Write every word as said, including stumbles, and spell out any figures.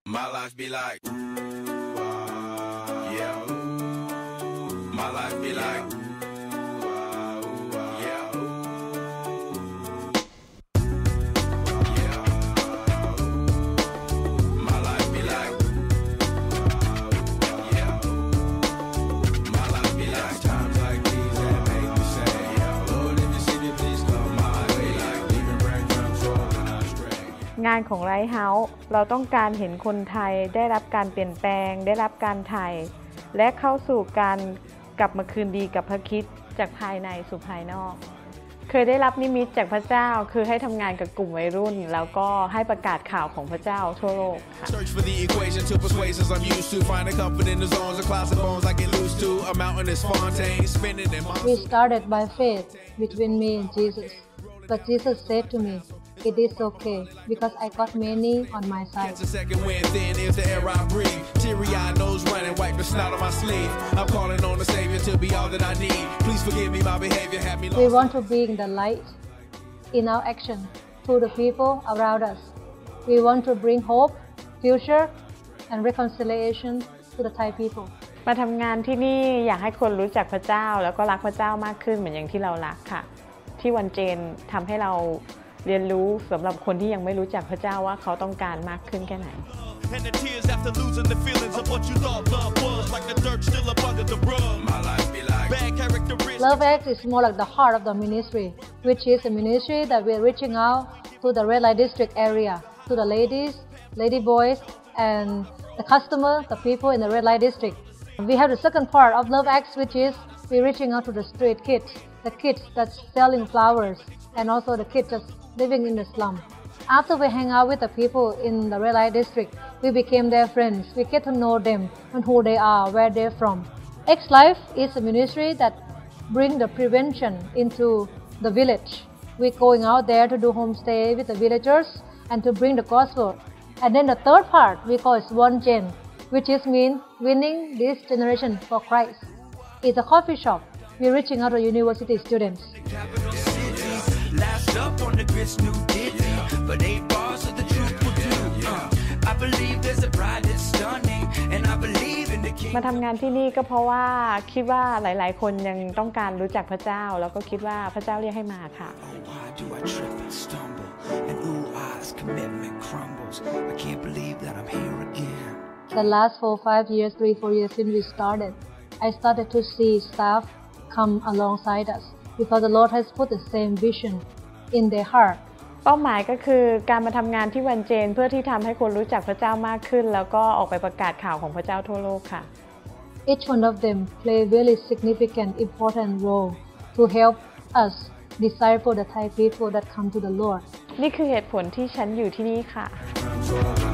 My life be like, ooh, ah, yeah, ooh, my life be like, ooh, ah, ooh, ah, yeah, ooh, yeah, ooh, my life be like, ooh, ah, ooh, yeah, ooh, my life be like times like these that make me say, yeah, Lord, if you see me, please come my way, like leaving breadcrumbs rolling astray. งานของไลท์เฮาส์เราต้องการเห็นคนไทยได้รับการเปลี่ยนแปลงได้รับการไถ่และเข้าสู่การกลับมาคืนดีกับพระคริสต์จากภายในสู่ภายนอกเคยได้รับนิมิตจากพระเจ้าคือให้ทำงานกับกลุ่มวัยรุ่นแล้วก็ให้ประกาศข่าวของพระเจ้าทั่วโลกค่ะ We started by faith between me and Jesus, but Jesus said to me, "It is okay because I got many on my side." We want to bring the light in our action to the people around us. We want to bring hope, future, and reconciliation to the Thai people. มาทำงานที่นี่อยากให้คนรู้จักพระเจ้าแล้วก็รักพระเจ้ามากขึ้นเหมือนอย่างที่เรารักค่ะที่วันเจนทำให้เราเรียนรู้สำหรับคนที่ยังไม่รู้จักพระเจ้าว่าเขาต้องการมากขึ้นแค่ไหน LoveX is more like the heart of the ministry, which is a ministry that we are reaching out to the red light district area, to the ladies, lady boys, and the customer, the people in the red light district. We have the second part of LoveX, which is we're reaching out to the street kids, the kids that's selling flowers, and also the kids that's living in the slum. After we hang out with the people in the red light district, we became their friends. We get to know them and who they are, where they're from. X Life is a ministry that brings the prevention into the village. We're going out there to do homestay with the villagers and to bring the gospel. And then the third part we call is One Gen, which is mean winning this generation for Christ. It's a coffee shop. We're reaching out to university students. Last up on the grits new ditty, but eight bars of the truth will do. I believe there's a bride that's stunning, and I believe in the king. มาทำงานที่นี่ก็เพราะว่าคิดว่าหลายๆคนยังต้องการรู้จักพระเจ้าแล้วก็คิดว่าพระเจ้าเรียกให้มาค่ะ Why do I trip and stumble, and ooh, eyes commitment crumbles. I can't believe that I'm here again. The last four, five years, three, four years since we started, I started to see staff come alongside us because the Lord has put the same vision in their heart. เป้าหมายก็คือการมาทำงานที่วันเจนเพื่อที่ทำให้คนรู้จักพระเจ้ามากขึ้นแล้วก็ออกไปประกาศข่าวของพระเจ้าทั่วโลกค่ะ Each one of them play very significant, important role to help us disciple the Thai people that come to the Lord. นี่คือเหตุผลที่ฉันอยู่ที่นี่ค่ะ